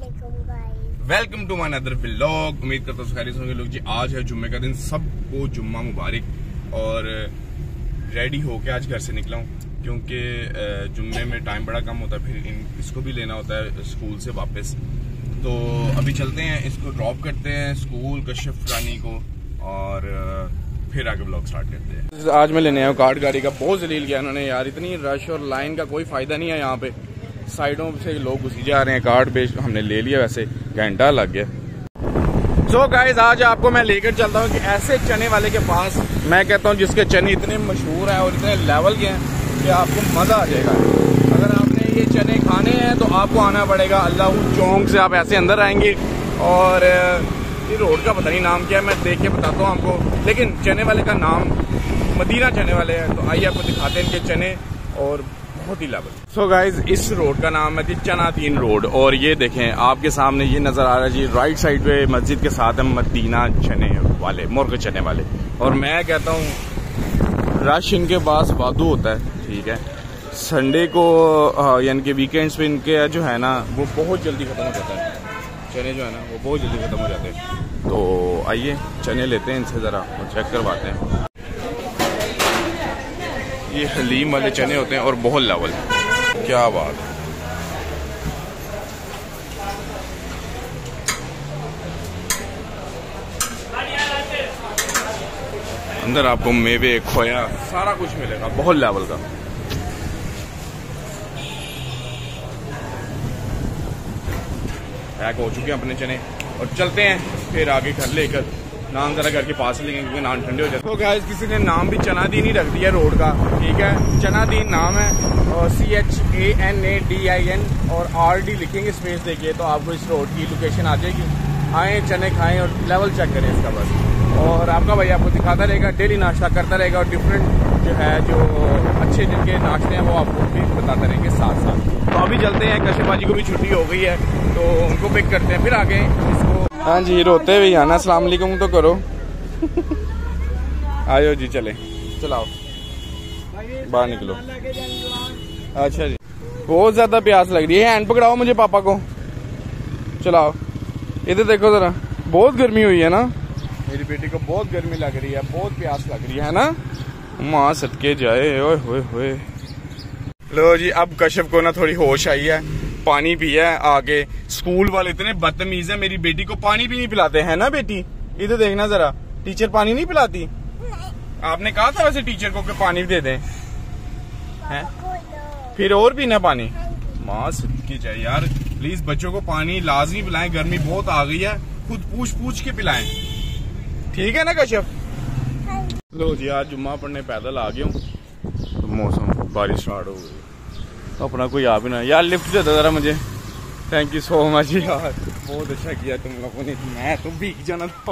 Welcome to my another vlog. उम्मीद करता हूँ खैरियत होंगे लोग जी। आज है जुम्मे का दिन, सबको जुम्मा मुबारक। और रेडी होके आज घर से निकला हूँ क्योंकि जुम्मे में टाइम बड़ा कम होता है, फिर इसको भी लेना होता है स्कूल से वापस। तो अभी चलते हैं, इसको ड्रॉप करते हैं स्कूल कशिफ रानी को और फिर आगे ब्लॉग स्टार्ट करते हैं। आज मैं लेने आया हूँ कार्ड गाड़ी का, बहुत जलील किया उन्होंने यार। इतनी रश और लाइन का कोई फायदा नहीं है, यहाँ पे साइडों से लोग घुसी जा रहे हैं। कार्ड बेच हमने ले लिया, वैसे घंटा लग गया। सो गाइस, आज आपको मैं लेकर चलता हूँ कि ऐसे चने वाले के पास, मैं कहता हूँ जिसके चने इतने मशहूर हैं और इतने लेवल के हैं कि आपको मजा आ जाएगा। अगर आपने ये चने खाने हैं तो आपको आना पड़ेगा अल्लाह चौक से। आप ऐसे अंदर आएंगे और ये रोड का पता नहीं नाम क्या है, मैं देख के बताता हूँ आपको, लेकिन चने वाले का नाम मदीना चने वाले हैं। तो आइए आपको दिखाते हैं इनके चने, और बहुत ही लेवल। सो गाइज, इस रोड का नाम है जी चनादीन रोड। और ये देखें आपके सामने ये नजर आ रहा है जी, राइट साइड पे मस्जिद के साथ है मदीना चने वाले, मुर्ग चने वाले। और मैं कहता हूँ रश इनके पास वादू होता है, ठीक है। संडे को यानी कि वीकेंड्स पे इनके जो है ना वो बहुत जल्दी खत्म हो जाता है, चने जो है ना वो बहुत जल्दी खत्म हो जाते हैं। तो आइए चने लेते हैं इनसे ज़रा और चेक करवाते हैं। ये हलीम वाले चने होते हैं और बहुत लेवल, क्या बात। अंदर आपको मेवे खोया सारा कुछ मिलेगा, बहुत लेवल का। पैक हो चुके हैं अपने चने और चलते हैं फिर आगे घर लेकर। नाम जरा घर के पास लेंगे क्योंकि नाम ठंडे हो जाते हैं। तो गाइस, किसी ने नाम भी चनादीन ही रख दिया रोड का, ठीक है। चनादीन नाम है और CHANADIN और RD लिखेंगे स्पेस देखिए तो आपको इस रोड की लोकेशन आ जाएगी। आए चने खाएं और लेवल चेक करें इसका बस। और आपका भाई आपको दिखाता रहेगा, डेली नाश्ता करता रहेगा और डिफरेंट जो है जो अच्छे जिनके नाश्ते हैं वो आपको भी बताते रहेंगे साथ साथ। तो अभी चलते हैं, कशिफबाजी को भी छुट्टी हो गई है तो उनको पिक करते हैं, फिर आगे इसको। हाँ जी, रोते हुए आना, अस्सलाम वालेकुम तो करो। आयो जी, चले चलाओ बाहर निकलो। अच्छा जी, बहुत ज्यादा प्यास लग रही है, हैंड पकड़ाओ मुझे पापा को, चलाओ। इधर देखो जरा, बहुत गर्मी हुई है ना, मेरी बेटी को बहुत गर्मी लग रही है, बहुत प्यास लग रही है ना। माँ सटके जाए, ओए होए होए। लो जी, अब कशिफ को ना थोड़ी होश आई है, पानी पिया है आगे। स्कूल वाले इतने बदतमीज है, मेरी बेटी को पानी भी नहीं पिलाते हैं ना। बेटी इधर देखना जरा, टीचर पानी नहीं पिलाती। आपने कहा था वैसे टीचर को कि पानी दे दें, हैं? फिर और भी ना पानी। माँ सदके जाए यार, प्लीज बच्चों को पानी लाजमी पिलाएं, गर्मी बहुत आ गई है, खुद पूछ पूछ के पिलाएं, ठीक है ना कशिफ। लो जी, आज जुम्मा पढ़ने पैदल आ गया हूँ तो मौसम बारिश स्टार्ट हो गई। अपना कोई आ भी ना यार, लिफ्ट दे दो जरा मुझे, थैंक यू सो मच यार, बहुत अच्छा किया तुम लोगों ने। मैं तो भीग जाना था,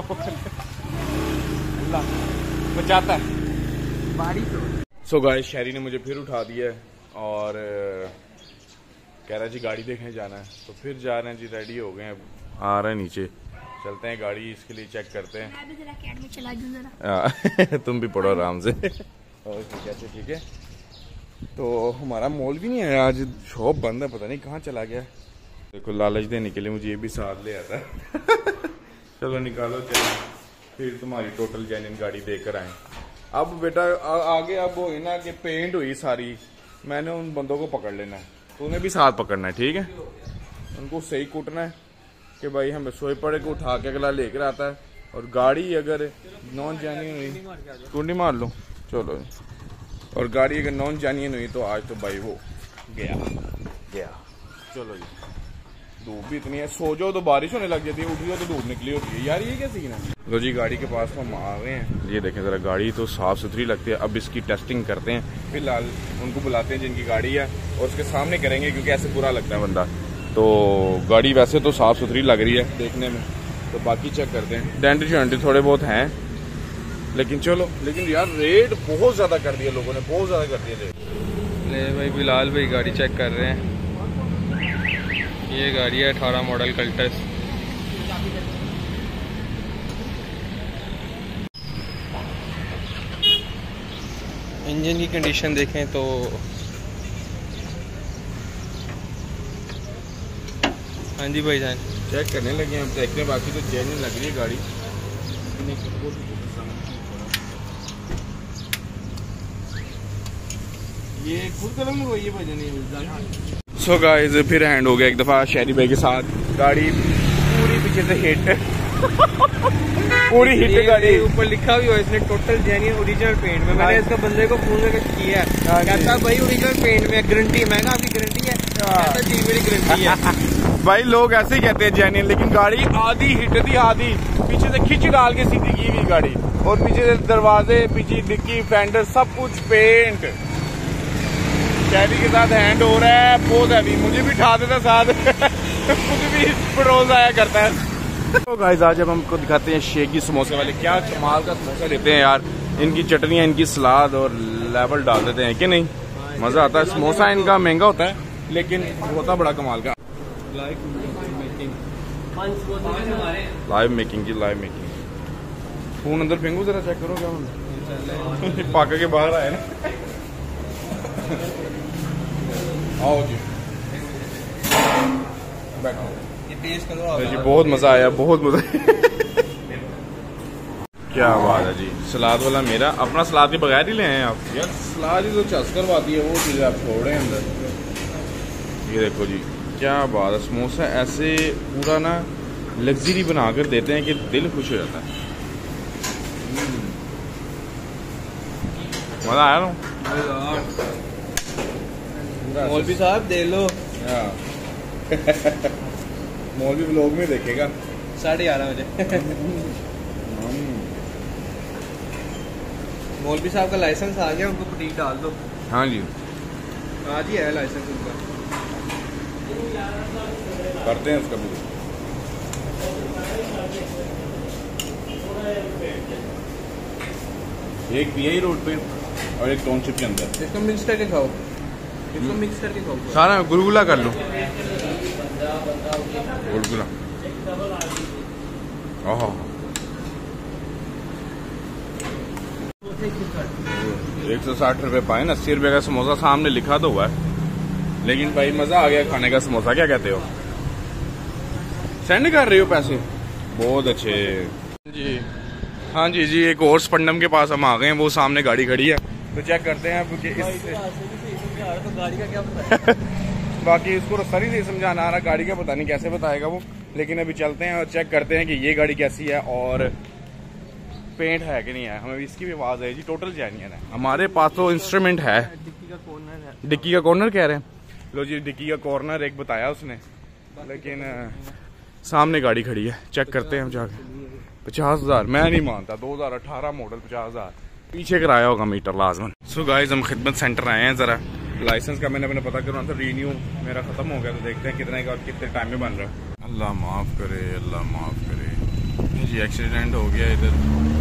अल्लाह बचाता है बारिश। सो गाइस, शहरी ने मुझे फिर उठा दिया है और कह रहा है जी गाड़ी देखने जाना है, तो फिर जा रहे हैं जी, रेडी हो गए हैं, आ रहे हैं नीचे, चलते हैं गाड़ी इसके लिए चेक करते हैं। मैं भी जरा अकेडमी चला दूं जरा। तुम भी पढ़ो आराम से। और कैसे, ठीक है। तो हमारा मॉल भी नहीं है आज, शॉप बंद है, पता नहीं कहाँ चला गया। देखो लालच देने के लिए मुझे ये भी साथ ले आता है। चलो निकालो चलो, फिर तुम्हारी टोटल जेन्युइन गाड़ी देकर आए। अब बेटा आगे अब हो ना कि पेंट हुई सारी, मैंने उन बंदों को पकड़ लेना है, तो उन्हें भी साथ पकड़ना है, ठीक है। उनको सही कूटना है कि भाई हम सोए पड़े को उठा के अगला लेकर आता है। और गाड़ी अगर नॉन जेन्युइन हुई, कुंडी मार लो, चलो। और गाड़ी अगर नॉन जेन्युइन हुई तो आज तो भाई वो गया। चलो जी, धूप भी इतनी है, सो जाओ तो बारिश होने लग जाती है, उठ जाओ तो धूप निकली होती है यार, ये क्या सीन है। लो जी, गाड़ी के पास हम आ गए हैं, ये देखें जरा, गाड़ी तो साफ सुथरी लगती है। अब इसकी टेस्टिंग करते हैं, फिलहाल उनको बुलाते हैं जिनकी गाड़ी है और उसके सामने करेंगे क्योंकि ऐसे बुरा लगता है बंदा। तो गाड़ी वैसे तो साफ सुथरी लग रही है देखने में, तो बाकी चेक करते हैं। डेंट शेंट थोड़े बहुत हैं, लेकिन चलो। लेकिन यार रेट बहुत ज्यादा कर दिया लोगों ने, बहुत ज्यादा कर दिया रेट। ले भाई बिलाल भाई गाड़ी चेक कर रहे हैं। ये गाड़ी है 18 मॉडल कल्टस। इंजन की कंडीशन देखें तो हाँ जी भाईजान, चेक करने लगे हैं, देखते हैं। बाकी तो जेन्युइन लग रही है गाड़ी। ये खुद कलम हुई है भाईजान। सो गाइस फिर हैंड हो गया एक दफा शहरी भाई के साथ। गाड़ी पूरी पीछे से हिट पूरी हिट गाड़ी। ऊपर लिखा भी हुआ इसने टोटल जेन्युइन ओरिजिनल पेंट में। मैंने इसका बंदे को फोन करके किया है, कहता भाई ओरिजिनल पेंट में गारंटी। मैं आपकी गारंटी है? कहता जी मेरी गारंटी है। भाई लोग ऐसे ही कहते हैं जेन्युइन, लेकिन गाड़ी आधी हिट थी, आधी पीछे से खिंच डाल के सीधी की हुई गाड़ी। और पीछे से दरवाजे, पीछे डिक्की, फेंडर सब कुछ पेंट। शहरी के साथ हैंड हो रहा है, बहुत हैवी। मुझे भी उठा देता साथ मुझे भी पेट्रोल आया करता है। तो गाइस आज अब हमको दिखाते हैं शेकी समोसे वाले। क्या कमाल का समोसा देते हैं यार। इनकी चटनियाँ, इनकी सलाद और लेवल डाल देते हैं कि नहीं, मजा आता है। समोसा इनका महंगा होता है लेकिन होता बड़ा कमाल का। लाइव मेकिंग की लाइव मेकिंग। फोन अंदर फेंकू जरा, चेक करो क्या पाका के बाहर आए ना। आओ जी बैठो, ये टेस्ट करो जी। बहुत मजा आया, बहुत मजा। क्या बात है जी। सलाद वाला मेरा अपना सलाद के बगैर ही ले आए आप यार। सलाद ही तो चस करवाती है, वो चीज़ आप छोड़ रहे हैं अंदर। ये देखो जी, क्या बात है। समोसा ऐसे पूरा ना लग्जरी बना कर देते हैं कि दिल खुश हो जाता है। मजा आया ना। मौलवी साहब दे लो। मौलवी व्लॉग में देखेगा 11:30 बजे। मौलवी साहब का लाइसेंस आ गया, उनको बुटीक डाल दो। हाँ जी, आज ही है लाइसेंस उनका। करते हैं उसका भी। एक पीआई रोड पे और एक टाउनशिप के अंदर। इसको मिक्स करके खाओ, इसको मिक्स करके खाओ। सारा गुलगुला कर लो, गुलगुला। ओह 160 रुपए पाए, 80 रुपए का समोसा। सामने लिखा तो हुआ है, लेकिन भाई मजा आ गया खाने का समोसा। क्या कहते हो? सेंड कर रहे हो पैसे? बहुत अच्छे जी। हाँ जी जी, एक और स्पंडम के पास हम आ गए हैं। वो सामने गाड़ी खड़ी है, तो चेक करते हैं अब कि तो गाड़ी का क्या पता है? बाकी इसको रास्ता नहीं समझाना आ रहा, गाड़ी का पता नहीं कैसे बताएगा वो। लेकिन अभी चलते हैं और चेक करते हैं कि ये गाड़ी कैसी है और पेंट है कि नहीं है। हमें इसकी भी आवाज है जी। टोटल जेन्युइन है। हमारे पास तो इंस्ट्रूमेंट है। डिक्की का कॉर्नर है। डिक्की का कॉर्नर कह रहे हैं। लो जी, डिक्की का कॉर्नर एक बताया उसने, लेकिन सामने गाड़ी खड़ी है। चेक करते हैं हम जाके। 50,000 मैं नहीं मानता। 2018 मॉडल 50,000 पीछे कराया होगा मीटर लाजमन। सो गाइस हम खिदमत सेंटर आए हैं। जरा लाइसेंस का मैंने अपने पता करवाना था, रिन्यू मेरा खत्म हो गया, तो देखते हैं कितने का और कितने टाइम में बन रहा है। अल्लाह माफ करे, अल्लाह माफ करे जी। एक्सीडेंट हो गया इधर।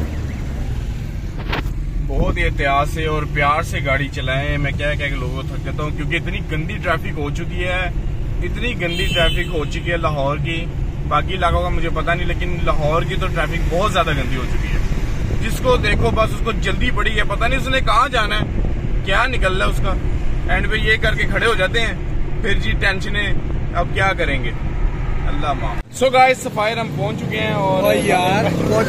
बहुत ही एहतियात से और प्यार से गाड़ी चलाएं। मैं क्या क्या लोगों को थक जाता हूँ, क्योंकि इतनी गंदी ट्रैफिक हो चुकी है, इतनी गंदी ट्रैफिक हो चुकी है लाहौर की। बाकी इलाकों का मुझे पता नहीं, लेकिन लाहौर की तो ट्रैफिक बहुत ज्यादा गंदी हो चुकी है। जिसको देखो बस उसको जल्दी पड़ी है, पता नहीं उसने कहाँ जाना है, क्या निकल रहा है उसका। एंड पे ये करके खड़े हो जाते हैं, फिर जी टेंशने, अब क्या करेंगे, अल्लाह माफ। सो गाइस सफायर हम पहुंच चुके हैं और यार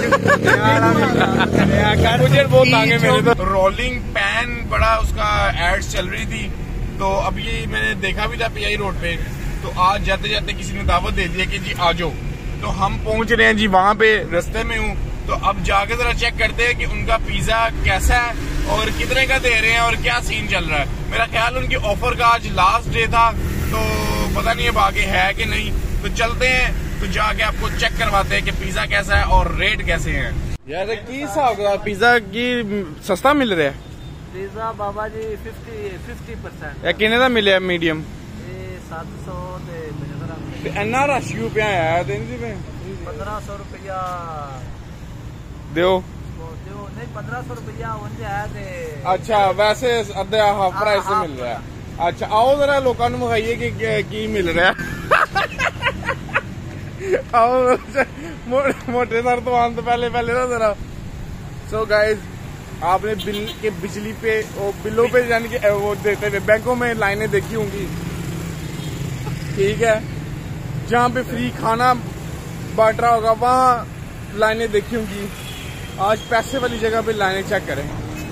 मुझे बहुत मांगे मेरे तो। रोलिंग पैन बड़ा उसका एड्स चल रही थी, तो अब ये मैंने देखा भी था पीआई रोड पे। तो आज जाते जाते किसी ने दावत दे दिया कि जी आ जाओ, तो हम पहुंच रहे हैं जी वहाँ पे, रास्ते में हूँ। तो अब जाके जरा चेक करते हैं कि उनका पिज्जा कैसा है और कितने का दे रहे हैं और क्या सीन चल रहा है। मेरा ख्याल उनकी ऑफर का आज लास्ट डे था, तो पता नहीं अब आगे है कि नहीं। तो चलते हैं, तो जाके आपको चेक करवाते हैं कि पिज्जा कैसा है और रेट कैसे हैं। यार की हिसाब का पिज्जा की सस्ता मिल रहा है पिज्जा बाबा जी 50% या किन्ने दा मिले मीडियम 700 इन्ना रश क्यों पे आया 1500 रुपया दियो नहीं 1500 रुपया है। अच्छा वैसे अद्धे हाफ प्राइस से मिल रहा है। अच्छा आओ जरा लोगों को दिखाइए कि की मिल रहा है। आओ मोटे सर तो आने तो पहले ना जरा। सो गाइज आपने बिल के बिजली पे वो बिलों पे यानी कि वो देते हुए बैंकों में लाइनें देखी होंगी, ठीक है। जहाँ पे फ्री खाना बांट रहा होगा वहाँ लाइनें देखी होंगी। आज पैसे वाली जगह पे लाइनें चेक करें।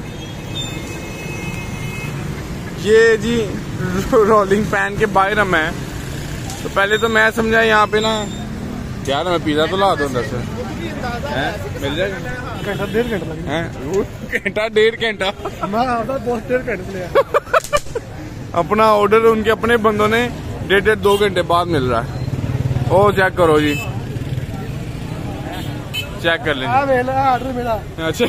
ये जी रोलिंग पैन के बाहर हम हैं। तो पहले तो मैं समझा यहाँ पे ना यार मैं पिज्जा तो ला दो अंदर से मिल जाएगा। घंटा 1.5 घंटा लगेगा। घंटा 1.5 घंटा बहुत 1.5 घंटे अपना ऑर्डर उनके अपने बंदों ने 1.5-2 घंटे बाद मिल रहा है। ओ चेक करो जी, चेक कर लेंगे। ऑर्डर मिला। अच्छा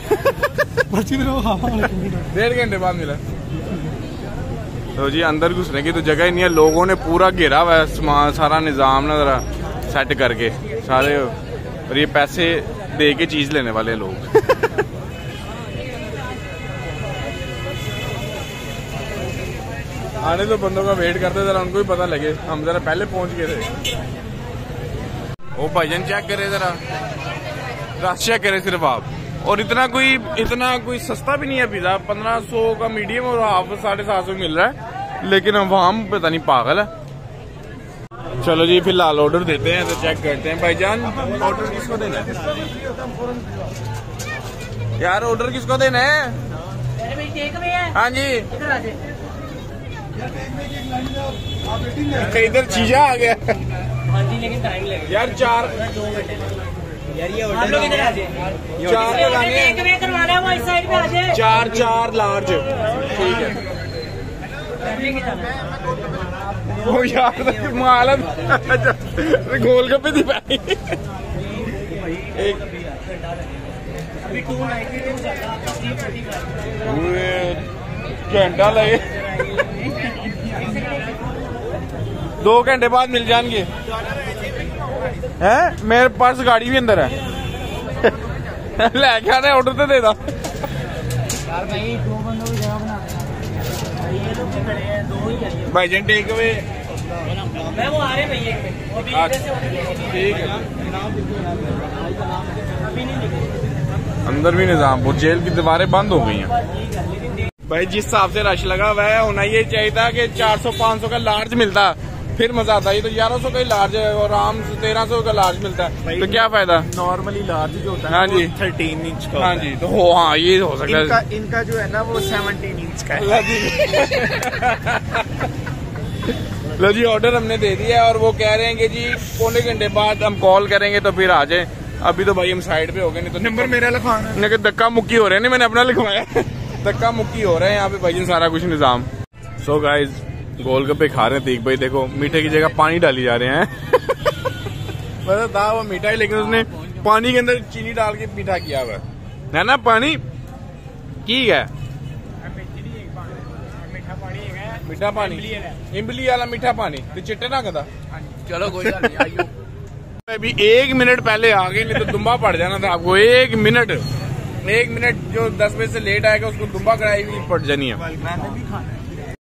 1.5 घंटे बाद मिला। तो जी अंदर घुसने की तो जगह ही नहीं है। लोगों ने पूरा घेरा हुआ है सारा निजाम ना जरा सेट करके सारे। और ये पैसे दे के चीज लेने वाले लोग। आने तो बंदों का वेट करते जरा उनको भी पता लगे। हम जरा पहले पहुंच गए थे। ओ भाईजान चेक करे जरा, रश चेक करे सिर्फ आप। और इतना कोई सस्ता भी नहीं है पिज्जा। 1500 का मीडियम और हाफ 750 मिल रहा है। लेकिन हम वहां पता नहीं पागल है। चलो जी फिलहाल ऑर्डर देते हैं तो चेक करते हैं। भाईजान ऑर्डर किसको देना है यार? ऑर्डर किसको देना है? हाँ जी इधर चीजा आ गया। हाँ जी लेकिन टाइम लगेगा यार। 4 यार ये ऑर्डर लगाने हैं। 4 लार्ज। ठीक है वो यार मालूम गोलगप्पे दी पाई घंटा लगे। 2 घंटे बाद मिल जाएंगे। हैं मेरे पास गाड़ी भी अंदर है। लेके आने ऑर्डर तो दे दा। भाईजान टेक अवे वो आ रहे भैया ठीक है। अंदर भी निजाम वो जेल की दीवारें बंद हो गई हैं। भाई जिस हिसाब से रश लगा हुआ है होना ये चाहिए था कि 400-500 का लार्ज मिलता फिर मजा आता। ये तो 1100 का ही लार्ज है और आराम से 1300 का लार्ज मिलता है। तो क्या फायदा? नॉर्मली लार्ज जो होता है हाँ जी 13 इंच का। हाँ जी तो हाँ ये हो सकता है। इनका जो है ना वो 17 इंच का है। लो जी ऑर्डर हमने दे दिया है और वो कह रहे हैं कि जी पौने घंटे बाद हम कॉल करेंगे तो फिर आ जाए। अभी तो भाई हम साइड पे हो गए। नहीं तो नंबर मेरा लिखवाना है। धक्का मुक्की हो रहे हैं। मैंने अपना लिखवाया। धक्का मुक्की हो रहे हैं यहाँ पे भाई सारा कुछ निजाम। सो गाइज गोलगप्पे खा रहे हैं। तीक भाई देखो मीठे की जगह पानी डाली जा रहे हैं। पता था वो मीठा ही लेकिन उसने पानी के अंदर चीनी डाल के मीठा किया हुआ है ना। पानी ठीक है मीठा पानी इमली वाला मीठा पानी तो चिट्टे ना कदा। चलो कोई बात नहीं। अभी 1 मिनट पहले आ गए नहीं तो दुम्बा पड़ जाना था आपको। 1 मिनट जो 10 बजे से लेट आएगा उसको दुम्बा कढ़ाई भी पड़ जानी है। मैंने भी खाना है।